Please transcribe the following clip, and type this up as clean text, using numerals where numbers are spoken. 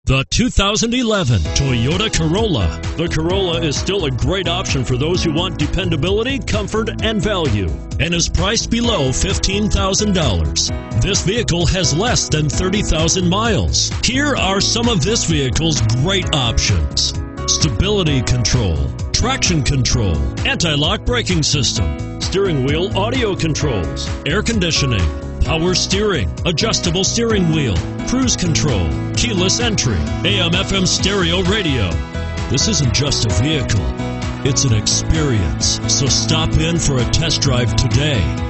The 2011 Toyota Corolla. The Corolla is still a great option for those who want dependability, comfort, and value, and is priced below $15,000. This vehicle has less than 30,000 miles. Here are some of this vehicle's great options: stability control, traction control, anti-lock braking system, steering wheel audio controls, air conditioning, power steering, adjustable steering wheel, cruise control, keyless entry, AM/FM stereo radio. This isn't just a vehicle, it's an experience. So stop in for a test drive today.